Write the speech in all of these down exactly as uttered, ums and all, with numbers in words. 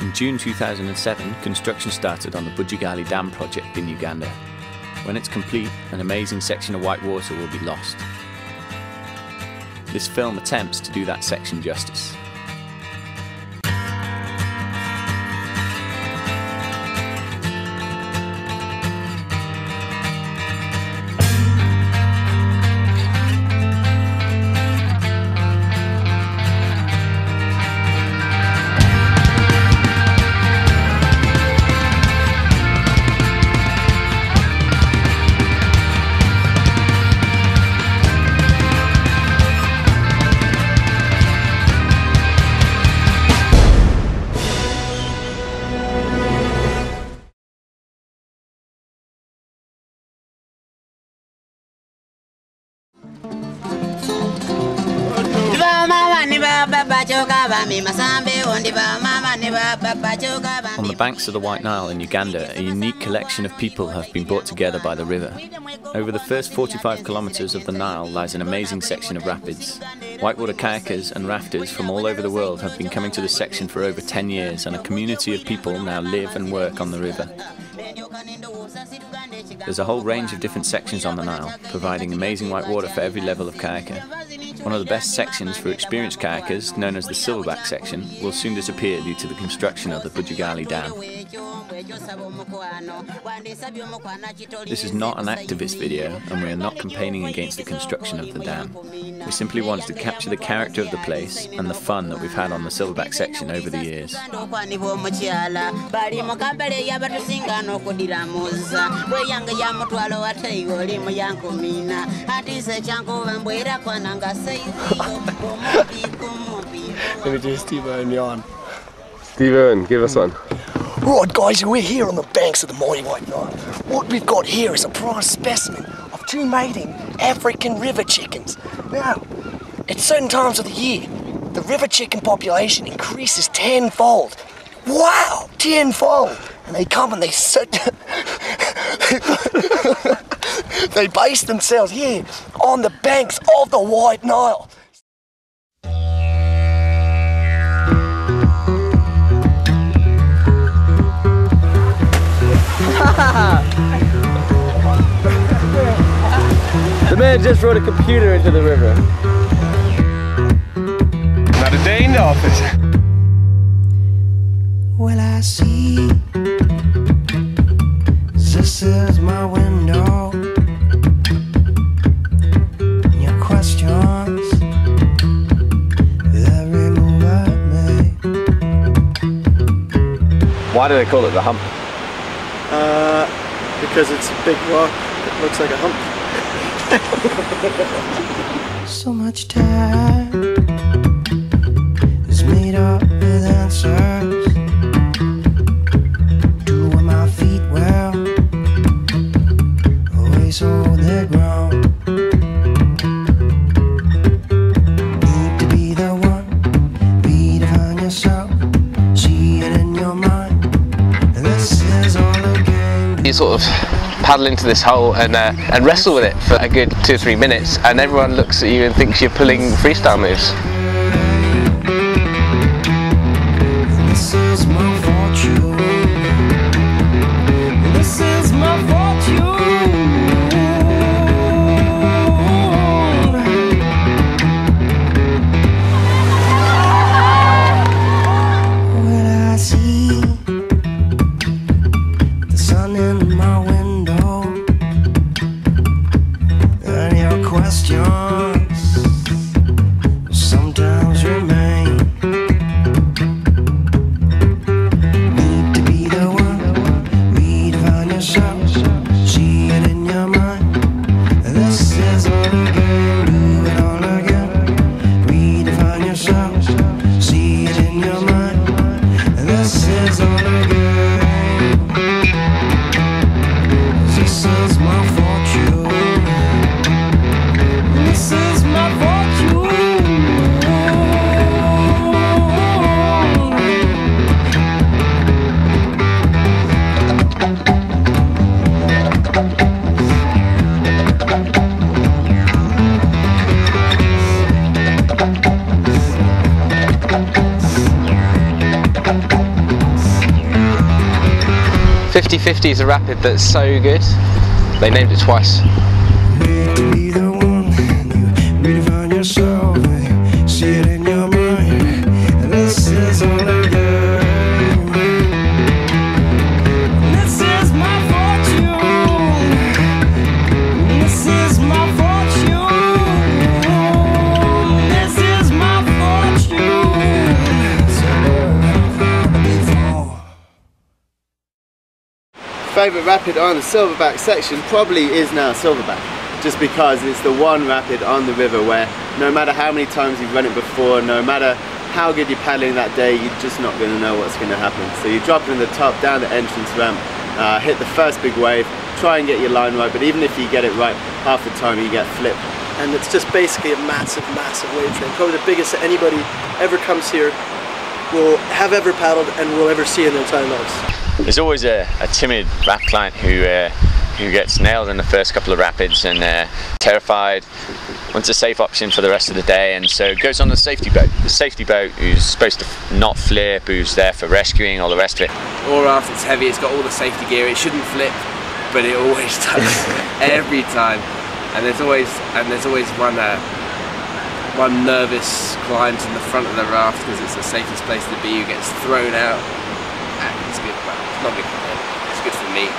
In June two thousand seven, construction started on the Bujagali Dam project in Uganda. When it's complete, an amazing section of white water will be lost. This film attempts to do that section justice. On the banks of the White Nile in Uganda, a unique collection of people have been brought together by the river. Over the first forty-five kilometres of the Nile lies an amazing section of rapids. Whitewater kayakers and rafters from all over the world have been coming to this section for over ten years, and a community of people now live and work on the river. There's a whole range of different sections on the Nile, providing amazing white water for every level of kayaker. One of the best sections for experienced kayakers, known as the Silverback section, will soon disappear due to the construction of the Bujagali Dam. This is not an activist video, and we are not campaigning against the construction of the dam. We simply wanted to capture the character of the place and the fun that we've had on the Silverback section over the years. Let me do Steve Owen yawn. Steve Owen, give us one. Right guys, we're here on the banks of the mighty White Nile. What we've got here is a prize specimen of two mating African river chickens. Now, at certain times of the year, the river chicken population increases tenfold. Wow, tenfold! And they come and they sit, they base themselves here on the banks of the White Nile. The man just rode a computer into the river. Not a day in the office. Well, I see this is my window. Your questions, every move I make. Why do they call it the hump? Uh, because it's a big rock that looks like a hump. So much time is made up with answers to where my feet well always hold their ground. Need to be the one, redefine yourself, see it in your mind. This is all a game. You sort of paddle into this hole and uh, and wrestle with it for a good two or three minutes, and everyone looks at you and thinks you're pulling freestyle moves. This is my fortune. This is my fortune. Well, I see the sun in my window, and your questions sometimes remain. Need to be the one, redefine yourself, see it in your mind. This is all again, do it all again. Redefine yourself, see it in your mind. This is all again. This is my fortune. This is my fortune. fifty fifty is a rapid that's so good, they named it twice. Need to be the one, you redefine yourself, see it in your mind, this is all I got. This is my fortune, this is my fortune, this is my fortune. Favourite rapid on the Silverback section probably is now Silverback, just because it's the one rapid on the river where no matter how many times you've run it before, no matter how good you're paddling that day, you're just not going to know what's going to happen. So you drop in the top, down the entrance ramp, uh, hit the first big wave, try and get your line right, but even if you get it right, half the time you get flipped. And it's just basically a massive, massive wave thing. Probably the biggest that anybody ever comes here will have ever paddled and will ever see in their entire lives. There's always a, a timid rap client who uh, who gets nailed in the first couple of rapids and uh, terrified, wants a safe option for the rest of the day, and so goes on the safety boat. The safety boat who's supposed to not flip, who's there for rescuing, all the rest of it. All raft, it's heavy, it's got all the safety gear, it shouldn't flip, but it always does, every time. And there's always and there's always one uh, one nervous client in the front of the raft because it's the safest place to be who gets thrown out. And it's good. Well, it's not good for him. It's good for me.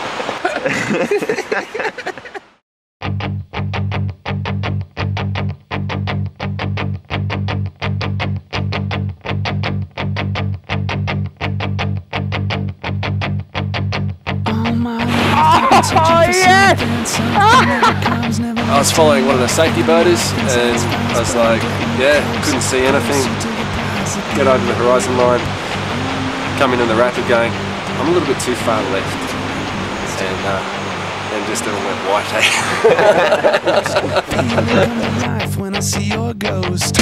Oh yeah! I was following one of the safety boaters and I was like, yeah, couldn't see anything. Get over the horizon line, come into the rapid going, I'm a little bit too far left. And, uh, and just all went white, eh? Life when I see your ghost.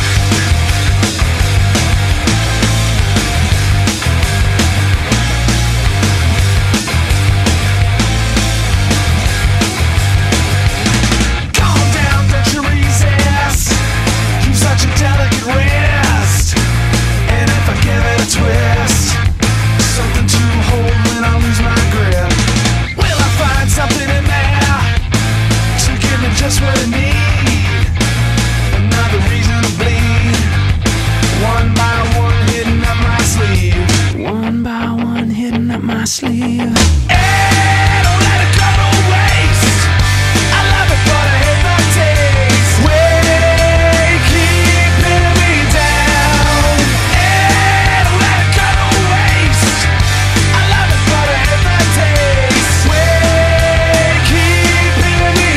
Sleeve. Hey, don't let it go to waste. I love it, but I hate the taste. Way keeping me down. Hey, don't let it go to waste. I love it, but I hate the taste. Way keeping me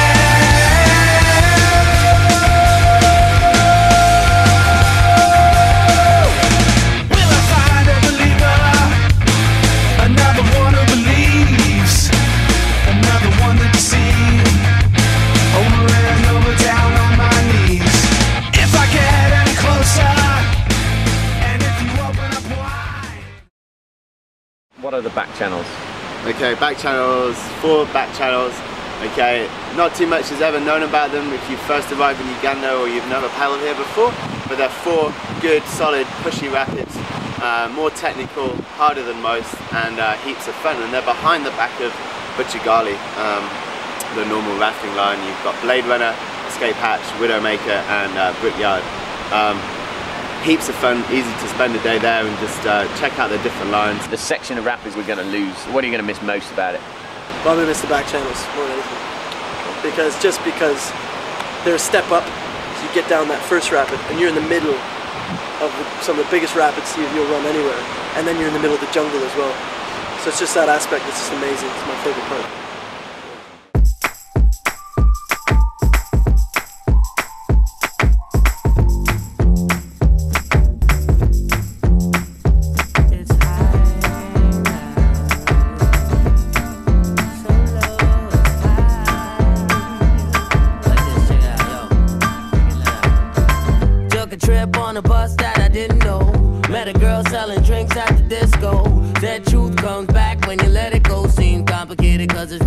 down. Will I find a believer? Another one who believes, another one to deceive. Over and over, down on my knees. If I get any closer, and if you open up wide. What are the back channels? Okay, back channels, four back channels. Okay, not too much is ever known about them if you first arrive in Uganda or you've never paddled here before, but they're four good, solid, pushy rapids. Uh, more technical, harder than most, and uh, heaps of fun. And they're behind the back of Buchagali, um, the normal rafting line. You've got Blade Runner, Escape Hatch, Widowmaker, and uh, Brickyard. Um, heaps of fun, easy to spend a day there and just uh, check out the different lines. The section of rapids we're going to lose, what are you going to miss most about it? Well, I'm going to miss the back channels more than anything. Because just because they're a step up, so you get down that first rapid and you're in the middle of the, some of the biggest rapids you, you'll run anywhere, and then you're in the middle of the jungle as well. So it's just that aspect that's just amazing. It's my favorite part. Trip on a bus that I didn't know. Met a girl selling drinks at the disco. That truth comes back when you let it go. Seemed complicated cause it's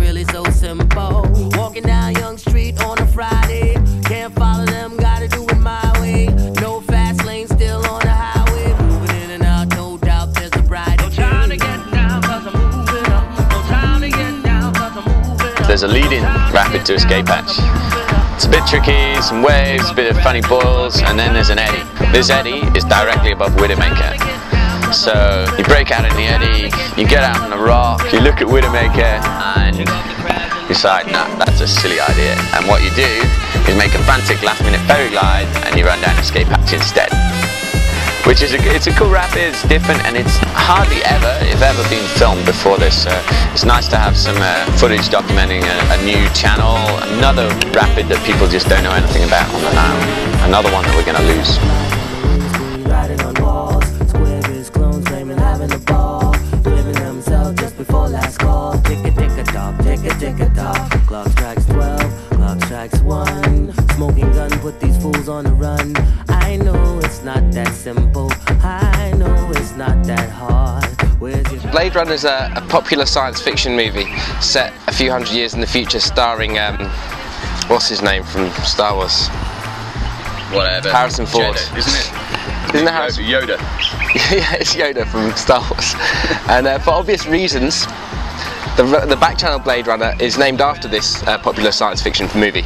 rapid to escape hatch. It's a bit tricky, some waves, a bit of funny boils, and then there's an eddy. This eddy is directly above Widowmaker. So you break out in the eddy, you get out on the rock, you look at Widowmaker, and you decide, nah, that's a silly idea. And what you do is make a frantic last minute ferry glide, and you run down escape hatch instead. Which is a, it's a cool rapid, it's different, and it's hardly ever, if ever, been filmed before this. Uh, it's nice to have some uh, footage documenting a, a new channel, another rapid that people just don't know anything about on the Nile, another one that we're going to lose. Riding on walls, squares, clones, flaming, having a ball, living themselves just before last call. Tick a tick a tock, tick a tick a tock. Clock strikes twelve, clock strikes one. Smoking gun, put these fools on the run. I know it's not that simple. I know it's not that hard. Where's your Blade Runner is a, a popular science fiction movie set a few hundred years in the future, starring um, what's his name from Star Wars? Whatever. Harrison Ford, Jedi, isn't it? Isn't it Harrison? Yoda. Yeah, it's Yoda from Star Wars. And uh, for obvious reasons, the the back channel Blade Runner is named after this uh, popular science fiction movie.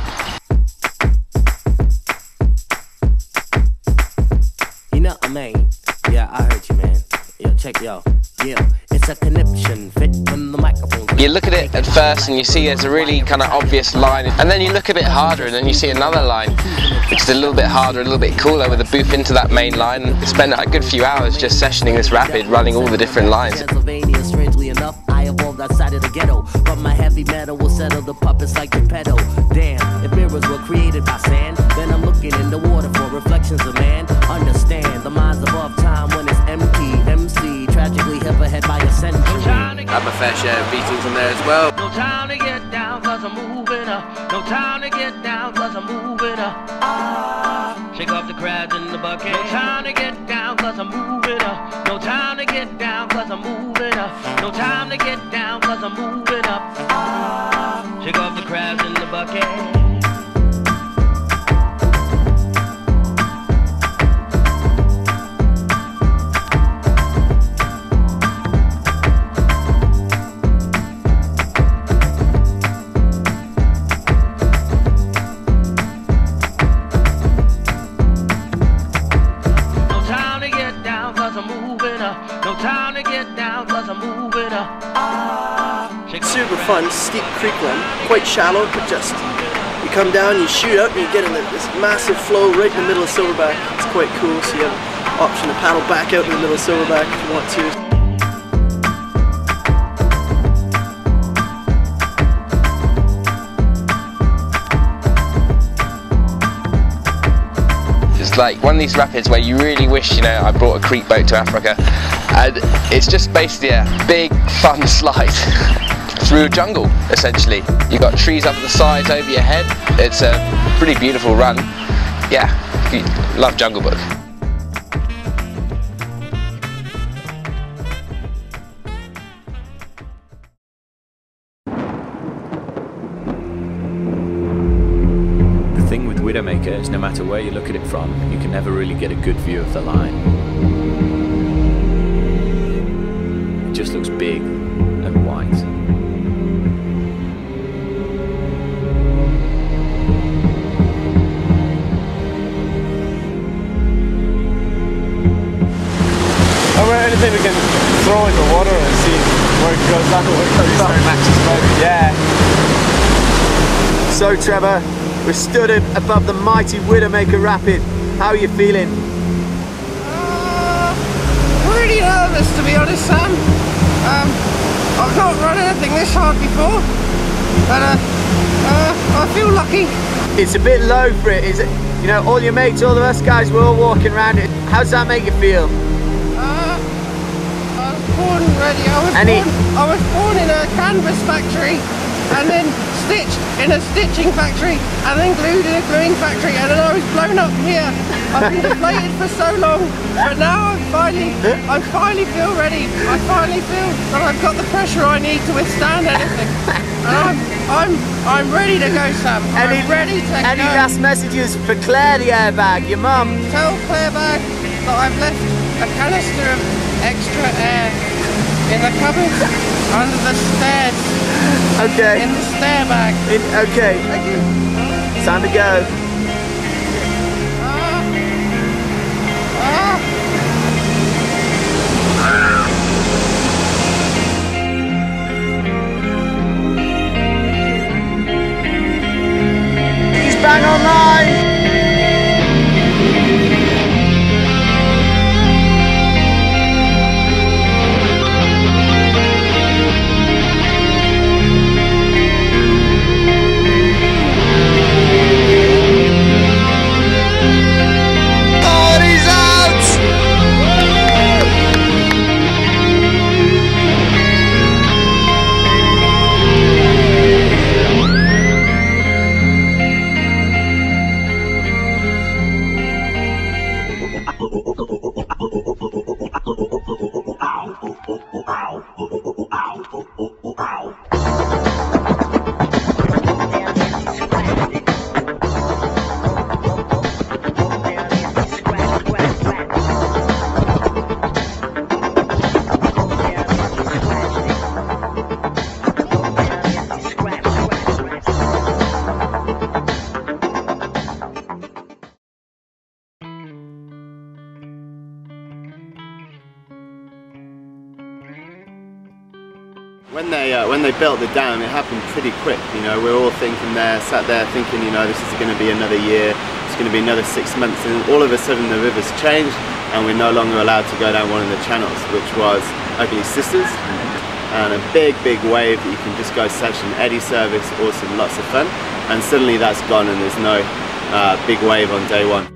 You know what I mean? Yeah, I heard you, man. Yo, check yo. Yeah, it's a conniption fit from the microphone. You look at it at first and you see there's a really kind of obvious line, and then you look a bit harder and then you see another line which is a little bit harder, a little bit cooler, with a boof into that main line. And spend a good few hours just sessioning this rapid, running all the different lines. Pennsylvania, strangely enough, I evolved outside of the ghetto, but my heavy metal will settle the puppets like Geppetto. Damn, if mirrors were created by sand, then I'm looking in the water for reflections of man. Understand, the mind's above time when it's empty. M C, tragically hip ahead by a century. Had my fair share of Beatles in there as well. No time to get down cause I'm moving up. No time to get down cause I'm moving up. Ah, shake off the crabs in the bucket. No time to get down cause I'm moving up. No time to get down cause I'm moving up. No time to get down cause I'm moving up. Ah, shake off the crabs in the bucket. Super fun, steep creek run, quite shallow, but just you come down, you shoot out, and you get in this massive flow right in the middle of Silverback. It's quite cool, so you have an option to paddle back out in the middle of Silverback if you want to. It's like one of these rapids where you really wish, you know, I brought a creek boat to Africa, and it's just basically a big fun slide through a jungle, essentially. You've got trees up the sides over your head. It's a pretty beautiful run. Yeah, love Jungle Book. The thing with Widowmaker is no matter where you look at it from, you can never really get a good view of the line. It just looks big and white. Anything we can throw in the water and see where it goes up or where it comes up. Max's boat. Yeah. So Trevor, we're stood above the mighty Widowmaker Rapid. How are you feeling? Uh, really nervous, to be honest, Sam. Um, I've not run anything this hard before, but uh, uh, I feel lucky. It's a bit low for it, is it? You know, all your mates, all of us guys, we're all walking around it. How does that make you feel? Born ready. I was, Any... born, I was born in a canvas factory, and then stitched in a stitching factory, and then glued in a gluing factory, and then I was blown up here. I've been deflated for so long, but now I'm finally, I finally feel ready. I finally feel that I've got the pressure I need to withstand anything, and I'm, I'm, I'm ready to go, Sam. Any, I'm ready to any go. Any last messages for Claire, the airbag, your mum? Tell Claire Bag that I've left a canister of extra air in the cupboard under the stairs. Okay. In the stair bag. In, okay. Thank you. Time to go. He's bang online. When they uh, when they built the dam, it happened pretty quick. You know, we're all thinking there, sat there thinking, you know, this is going to be another year, it's going to be another six months, and all of a sudden the river's changed, and we're no longer allowed to go down one of the channels, which was Ugly Sisters, and a big, big wave that you can just go section, eddy service, awesome, lots of fun, and suddenly that's gone, and there's no uh, big wave on day one.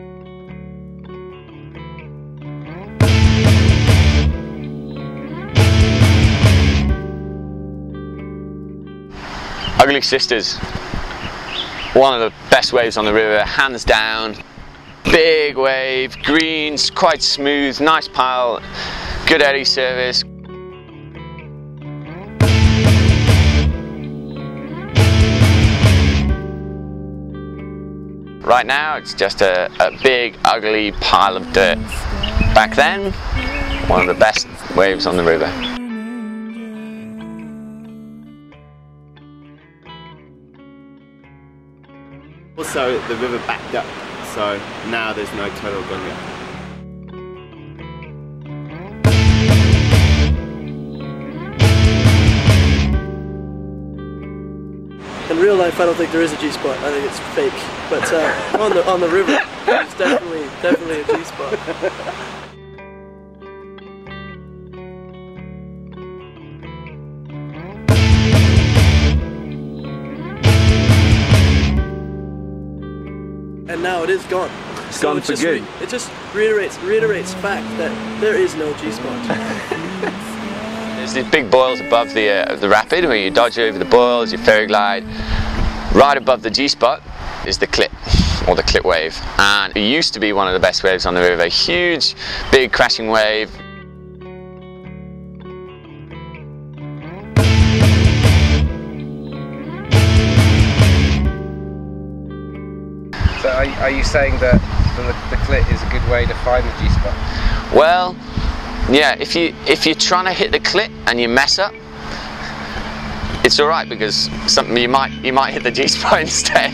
Ugly Sisters, one of the best waves on the river, hands down. Big wave, greens, quite smooth, nice pile, good eddy service. Right now it's just a, a big ugly pile of dirt. Back then, one of the best waves on the river. Also, the river backed up, so now there's no total gunga. In real life, I don't think there is a G-spot. I think it's fake. But uh, on the on the river, it's definitely definitely a G-spot. And now it is gone. It's so gone it for just good. Re it just reiterates reiterates the fact that there is no G-spot. There's these big boils above the uh, the rapid where you dodge over the boils, you ferry glide. Right above the G-spot is the clip, or the clip wave, and it used to be one of the best waves on the river. Huge, big crashing wave. So are, are you saying that the, the clit is a good way to find the G-spot? Well, yeah, if you if you're trying to hit the clit and you mess up, it's all right, because something you might you might hit the G-spot instead.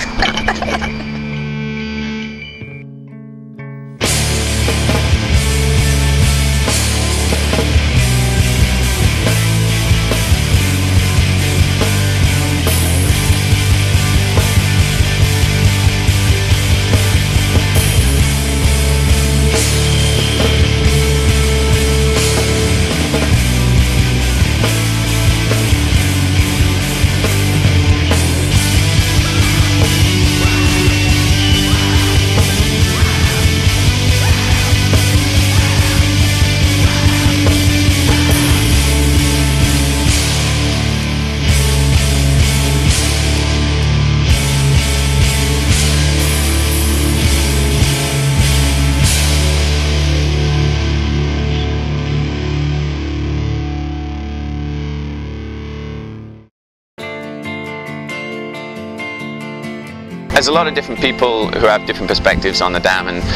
There's a lot of different people who have different perspectives on the dam, and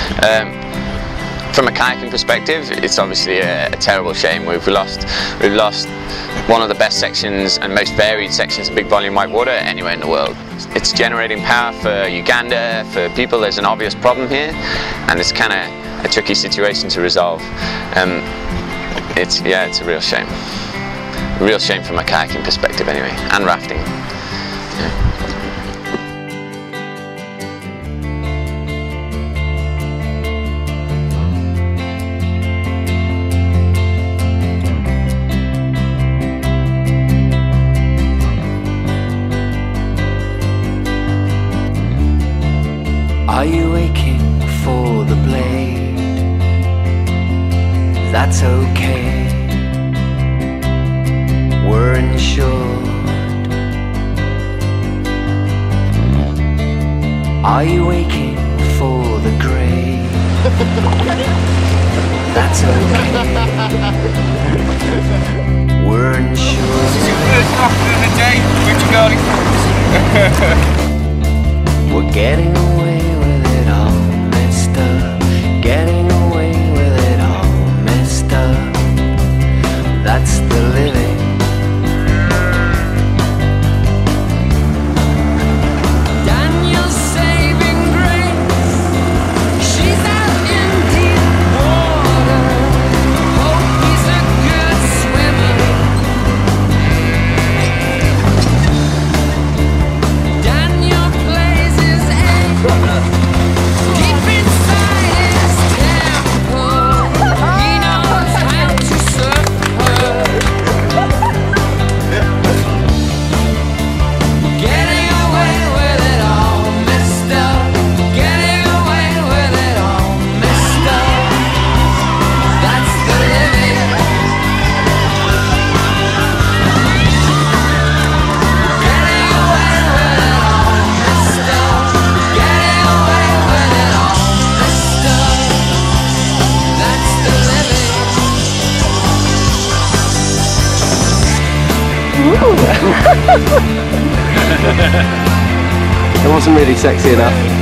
um, from a kayaking perspective, it's obviously a, a terrible shame. We've lost, we've lost one of the best sections and most varied sections of big volume whitewater anywhere in the world. It's generating power for Uganda, for people. There's an obvious problem here, and it's kind of a tricky situation to resolve. Um, it's yeah, it's a real shame. A real shame from a kayaking perspective, anyway, and rafting. Yeah. Are you aching for the blade? That's okay. We're insured. Are you aching for the grave? That's okay. We're insured. We're getting away with it all, mister. Getting away with it all, mister. That's the living. Daniel's saving grace. She's out in deep water. Hope he's a good swimmer. Daniel plays his aim deep inside his temple. He knows how to serve her. Getting away with it all, mister. Getting away with it all, mister. That's the living. Getting away with it all, mister. Getting away with it all, mister. That's the living. It wasn't really sexy enough.